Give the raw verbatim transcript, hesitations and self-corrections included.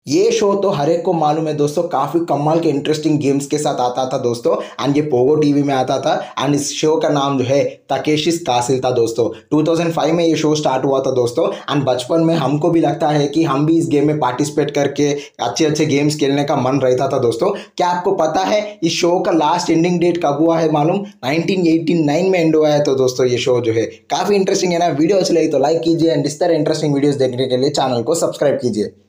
ये शो तो हर एक को मालूम है दोस्तों, काफी कमाल के इंटरेस्टिंग गेम्स के साथ आता था दोस्तों। एंड ये पोगो टीवी में आता था। एंड इस शो का नाम जो है तकेशीस कासिल था दोस्तों। दो हज़ार पाँच में ये शो स्टार्ट हुआ था दोस्तों। एंड बचपन में हमको भी लगता है कि हम भी इस गेम में पार्टिसिपेट करके अच्छे अच्छे गेम्स खेलने का मन रहता था दोस्तों। क्या आपको पता है इस शो का लास्ट एंडिंग डेट कब हुआ है मालूम? नाइनटीन एटी नाइन में एंड हुआ है। तो दोस्तों ये शो जो है काफी इंटरेस्टिंग है ना। वीडियो अच्छी लगी तो लाइक कीजिए एंड इस तरह इंटरेस्टिंग वीडियोस देखने के लिए चैनल को सब्सक्राइब कीजिए।